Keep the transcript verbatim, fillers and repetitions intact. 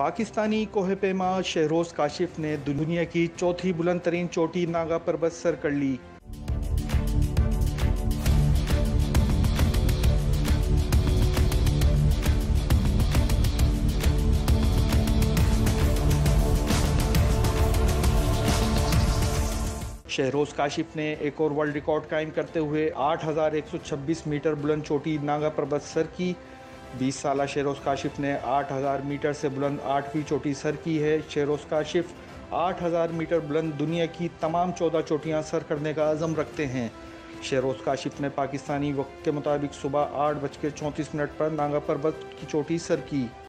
पाकिस्तानी कोहपेमा शहरोज काशिफ ने दुनिया की चौथी बुलंद तरीन चोटी नागा पर्वत सर कर ली। शहरोज काशिफ ने एक और वर्ल्ड रिकॉर्ड कायम करते हुए आठ हज़ार एक सौ छब्बीस मीटर बुलंद चोटी नागा पर्वत सर की। बीस साल शहरोज काशिफ ने आठ हज़ार मीटर से बुलंद आठवीं चोटी सर की है। शहरोज काशिफ आठ हज़ार मीटर बुलंद दुनिया की तमाम चौदह चोटियां सर करने का अज़म रखते हैं। शहरोज काशिफ ने पाकिस्तानी वक्त के मुताबिक सुबह आठ बज के चौंतीस मिनट पर नागा पर्वत की चोटी सर की।